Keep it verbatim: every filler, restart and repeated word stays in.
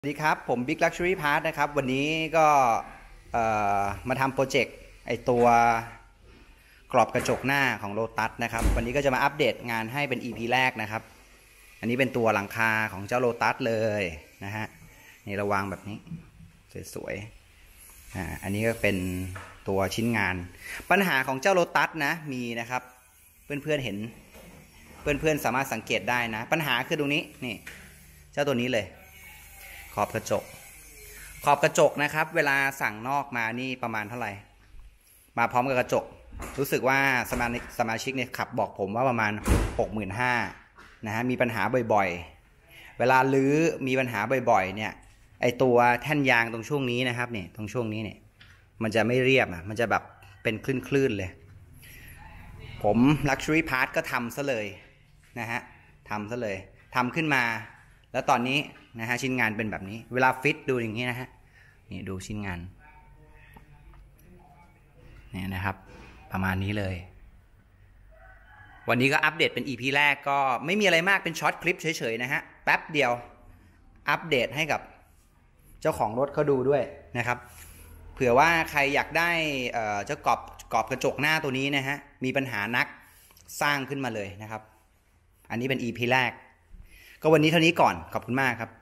สวัสดีครับผม Big Luxury Part นะครับวันนี้ก็มาทำโปรเจกต์ไอตัวกรอบกระจกหน้าของ Lotus นะครับวันนี้ก็จะมาอัปเดตงานให้เป็น อี พี แรกนะครับอันนี้เป็นตัวหลังคาของเจ้า Lotus เลยนะฮะนี่ระวางแบบนี้สวยๆอ่าอันนี้ก็เป็นตัวชิ้นงานปัญหาของเจ้า Lotus นะมีนะครับเพื่อนๆเห็นเพื่อนๆสามารถสังเกตได้นะปัญหาคือตรงนี้นี่เจ้าตัวนี้เลยขอบกระจกขอบกระจกนะครับเวลาสั่งนอกมานี่ประมาณเท่าไหร่มาพร้อมกับกระจกรู้สึกว่าสมาชิกสมาชิกเนี่ยขับบอกผมว่าประมาณ หกหมื่นห้าพัน นะฮะมีปัญหาบ่อยๆเวลาลื้อมีปัญหาบ่อยๆเนี่ยไอตัวแท่นยางตรงช่วงนี้นะครับเนี่ยตรงช่วงนี้เนี่ยมันจะไม่เรียบอ่ะมันจะแบบเป็นคลื่นๆเลยผม Luxury Part ก็ทำซะเลยนะฮะทำซะเลยทำขึ้นมาแล้วตอนนี้นะฮะชิ้นงานเป็นแบบนี้เวลาฟิตดูอย่างนี้นะฮะนี่ดูชิ้นงานเนี่ยนะครับประมาณนี้เลยวันนี้ก็อัปเดตเป็น อี พี แรกก็ไม่มีอะไรมากเป็นช็อตคลิปเฉยๆนะฮะแป๊บเดียวอัปเดตให้กับเจ้าของรถเขาดูด้วยนะครับเผื่อว่าใครอยากได้เจ้ากรอบกรอบกระจกหน้าตัวนี้นะฮะมีปัญหานักสร้างขึ้นมาเลยนะครับอันนี้เป็น อี พี แรกก็วันนี้เท่านี้ก่อนขอบคุณมากครับ